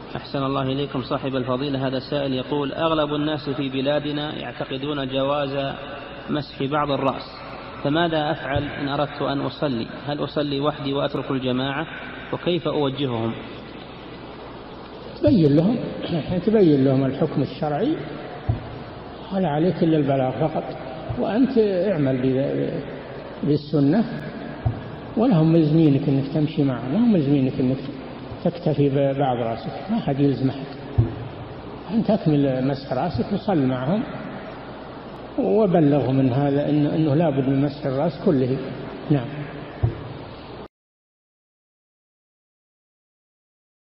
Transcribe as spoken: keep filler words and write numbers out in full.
أحسن الله إليكم صاحب الفضيلة. هذا سائل يقول: أغلب الناس في بلادنا يعتقدون جواز مسح بعض الرأس، فماذا أفعل إن أردت أن أصلي؟ هل أصلي وحدي وأترك الجماعة؟ وكيف أوجههم؟ تبين لهم تبين لهم الحكم الشرعي، ولا عليك إلا البلاغ فقط، وأنت اعمل بالسنة، ولهم ملزمينك أنك تمشي معهم، لهم ملزمينك أنك تكتفي ببعض رأسك، ما حد يلزمك. أنت أكمل مسح رأسك وصل معهم، وبلغهم من هذا إنه, إنه لابد من مسح الرأس كله. نعم.